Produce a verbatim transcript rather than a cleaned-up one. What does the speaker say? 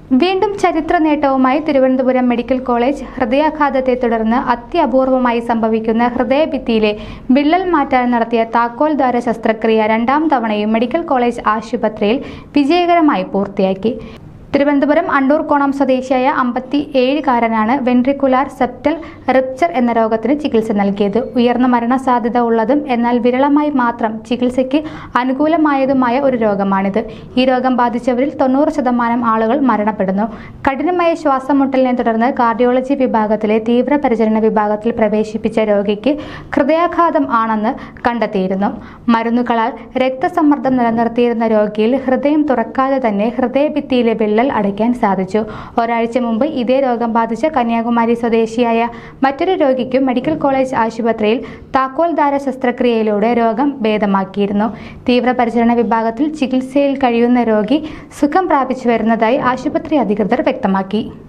വീണ്ടും ചരിത്ര നേട്ടവുമായി Thiruvananthapuram medical college. ഹൃദയാഘാതത്തെ തുടർന്ന് അത്യപൂർവമായി സംഭവിക്കുന്ന ഹൃദയഭിത്തിയിലെ വിള്ളൽ മാറ്റാൻ നടത്തിയ താക്കോൽദ്വാര ശസ്ത്രക്രിയ രണ്ടാം തവണയും മെഡിക്കൽ കോളേജ് ആശുപത്രിയിൽ വിജയകരമായി പൂർത്തിയാക്കി. തിരുവനന്തപുരം അണ്ടൂർക്കോണം സ്വദേശിയായ അമ്പത്തി ഏഴുകാരനാണ് വെൻട്രിക്കുലാർ സെപ്റ്റൽ റപ്ചർ എന്ന രോഗത്തിന് ചികിത്സ നൽകിയത്. ഉയർന്ന മരണസാധ്യത ഉള്ളതും എന്നാൽ വിരളമായി മാത്രം ചികിത്സയ്ക്ക് അനുകൂലമായതുമായ ഒരു രോഗമാണിത്. ഈ രോഗം ബാധിച്ചവരിൽ തൊണ്ണൂറ് ശതമാനം ആളുകൾ മരണപ്പെടുന്നു. കഠിനമായ ശ്വാസമുട്ടലിനെ തുടർന്ന് കാർഡിയോളജി വിഭാഗത്തിലെ തീവ്രപരിചരണ വിഭാഗത്തിൽ പ്രവേശിപ്പിച്ച രോഗിക്ക് ഹൃദയാഘാതം ആണെന്ന് കണ്ടെത്തിയിരുന്നു. മരുന്നുകളാൽ രക്തസമ്മർദ്ദം നിലനിർത്തിയിരുന്ന രോഗിയിൽ ഹൃദയം തുറക്കാതെ തന്നെ ഹൃദയഭിത്തിയിലെ വിള്ളൽ അടയ്ക്കാൻ സാധിച്ചു. ഒരാഴ്ച മുമ്പ് ഇതേ രോഗം ബാധിച്ച കന്യാകുമാരി സ്വദേശിയായ മറ്റൊരു രോഗിക്കും മെഡിക്കൽ കോളേജ് ആശുപത്രിയിൽ താക്കോൽദ്വാര ശസ്ത്രക്രിയയിലൂടെ രോഗം ഭേദമാക്കിയിരുന്നു. തീവ്രപരിചരണ വിഭാഗത്തിൽ ചികിത്സയിൽ കഴിയുന്ന രോഗി സുഖം പ്രാപിച്ചു വരുന്നതായി ആശുപത്രി അധികൃതർ വ്യക്തമാക്കി.